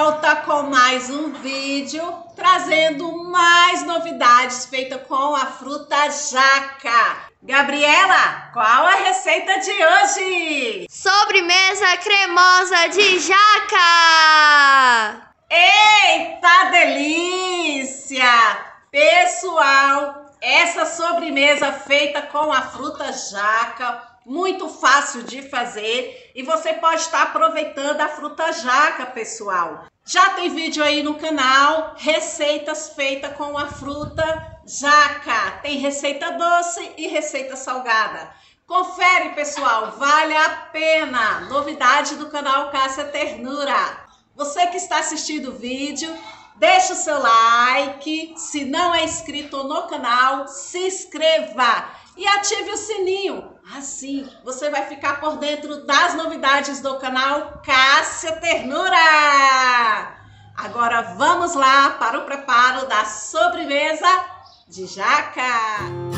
volta com mais um vídeo, trazendo mais novidades feitas com a fruta jaca. Gabriela, qual a receita de hoje? Sobremesa cremosa de jaca! Eita delícia! Pessoal, essa sobremesa feita com a fruta jaca, muito fácil de fazer e você pode estar aproveitando a fruta jaca, pessoal. Já tem vídeo aí no canal, receitas feitas com a fruta jaca. Tem receita doce e receita salgada. Confere, pessoal, vale a pena. Novidade do canal Cássia Ternura. Você que está assistindo o vídeo, deixa o seu like. Se não é inscrito no canal, se inscreva e ative o sininho. Assim você vai ficar por dentro das novidades do canal Cássia Ternura. Agora vamos lá para o preparo da sobremesa de jaca.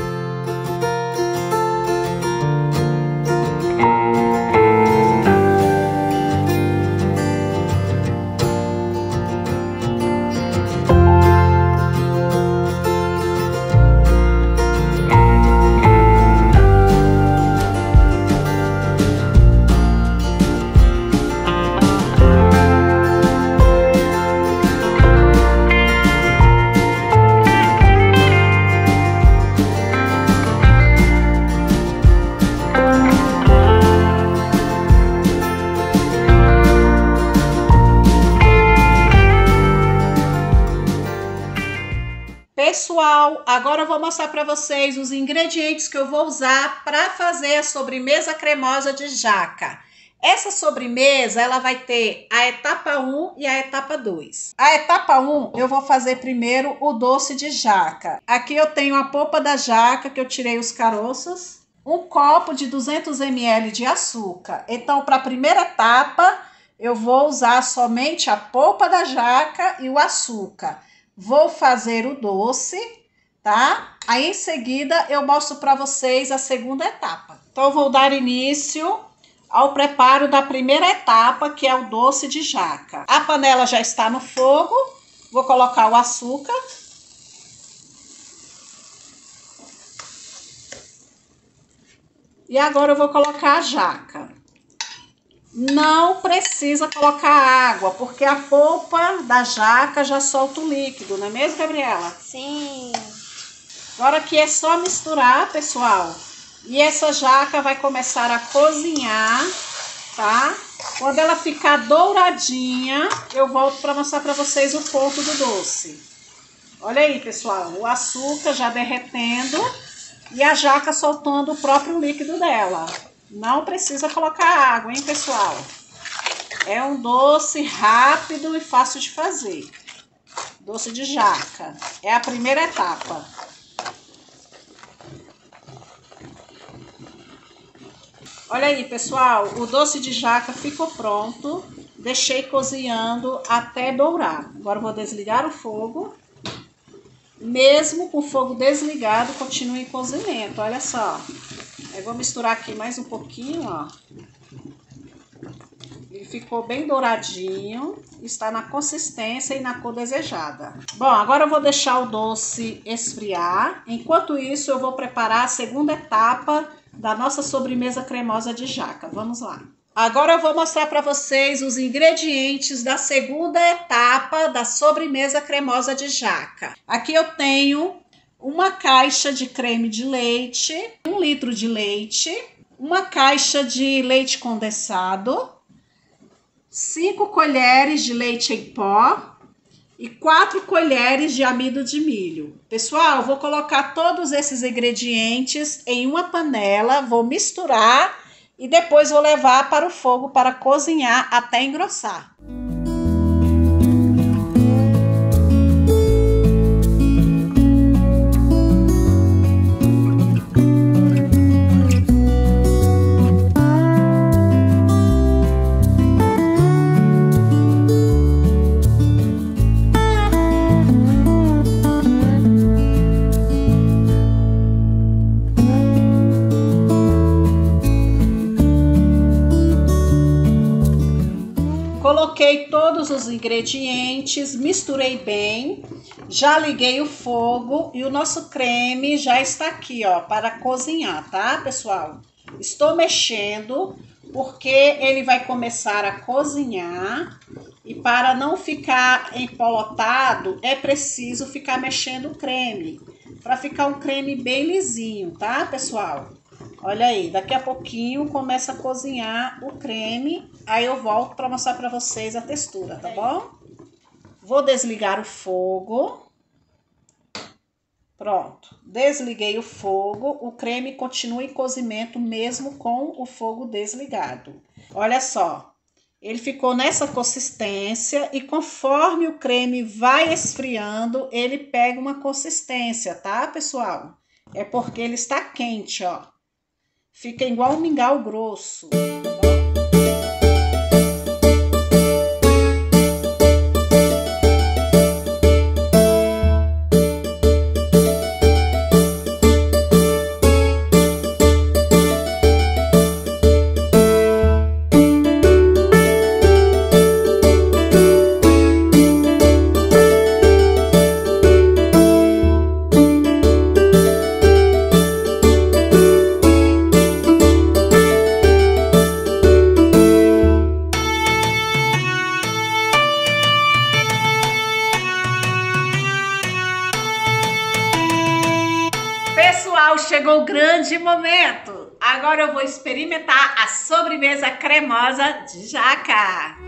Pessoal, agora eu vou mostrar para vocês os ingredientes que eu vou usar para fazer a sobremesa cremosa de jaca. Essa sobremesa, ela vai ter a etapa 1 e a etapa 2. A etapa 1, eu vou fazer primeiro o doce de jaca. Aqui eu tenho a polpa da jaca, que eu tirei os caroços. Um copo de 200 ml de açúcar. Então, para a primeira etapa, eu vou usar somente a polpa da jaca e o açúcar. Vou fazer o doce, tá? Aí em seguida eu mostro para vocês a segunda etapa. Então eu vou dar início ao preparo da primeira etapa, que é o doce de jaca. A panela já está no fogo, vou colocar o açúcar. E agora eu vou colocar a jaca. Não precisa colocar água, porque a polpa da jaca já solta o líquido, não é mesmo, Gabriela? Sim. Agora aqui é só misturar, pessoal. E essa jaca vai começar a cozinhar, tá? Quando ela ficar douradinha, eu volto para mostrar para vocês o ponto do doce. Olha aí, pessoal, o açúcar já derretendo e a jaca soltando o próprio líquido dela. Não precisa colocar água, hein, pessoal? É um doce rápido e fácil de fazer. Doce de jaca. É a primeira etapa. Olha aí, pessoal. O doce de jaca ficou pronto. Deixei cozinhando até dourar. Agora eu vou desligar o fogo. Mesmo com o fogo desligado, continue em cozimento. Olha só. Eu vou misturar aqui mais um pouquinho, ó. Ele ficou bem douradinho, está na consistência e na cor desejada. Bom, agora eu vou deixar o doce esfriar. Enquanto isso, eu vou preparar a segunda etapa da nossa sobremesa cremosa de jaca. Vamos lá. Agora eu vou mostrar para vocês os ingredientes da segunda etapa da sobremesa cremosa de jaca. Aqui eu tenho uma caixa de creme de leite, 1 litro de leite, uma caixa de leite condensado, 5 colheres de leite em pó e 4 colheres de amido de milho. Pessoal, vou colocar todos esses ingredientes em uma panela, vou misturar e depois vou levar para o fogo para cozinhar até engrossar. Coloquei todos os ingredientes, misturei bem, já liguei o fogo e o nosso creme já está aqui, ó, para cozinhar, tá, pessoal? Estou mexendo porque ele vai começar a cozinhar e para não ficar empolotado é preciso ficar mexendo o creme, para ficar um creme bem lisinho, tá, pessoal? Olha aí, daqui a pouquinho começa a cozinhar o creme, aí eu volto para mostrar para vocês a textura, tá bom? Vou desligar o fogo. Pronto, desliguei o fogo, o creme continua em cozimento mesmo com o fogo desligado. Olha só, ele ficou nessa consistência e conforme o creme vai esfriando, ele pega uma consistência, tá, pessoal? É porque ele está quente, ó. Fica igual um mingau grosso. Pessoal, chegou o grande momento. Agora eu vou experimentar a sobremesa cremosa de jaca.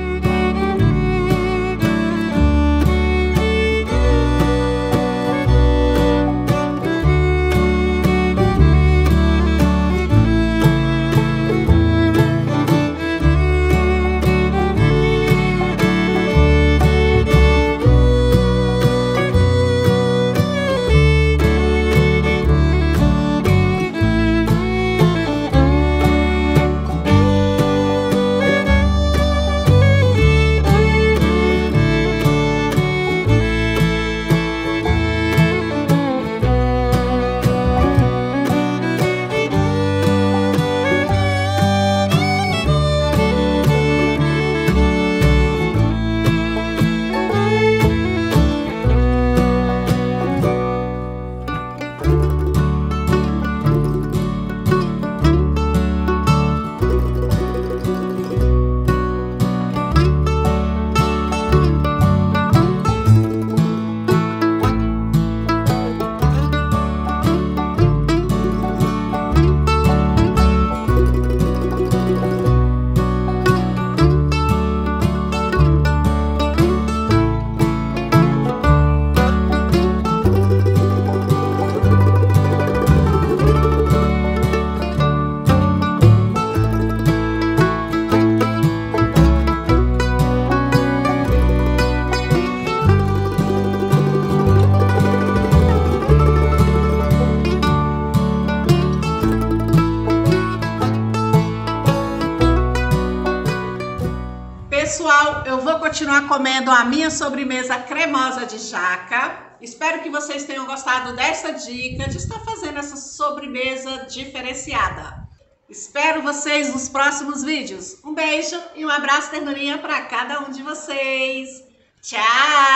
Pessoal, eu vou continuar comendo a minha sobremesa cremosa de jaca. Espero que vocês tenham gostado dessa dica de estar fazendo essa sobremesa diferenciada. Espero vocês nos próximos vídeos. Um beijo e um abraço ternurinha para cada um de vocês. Tchau!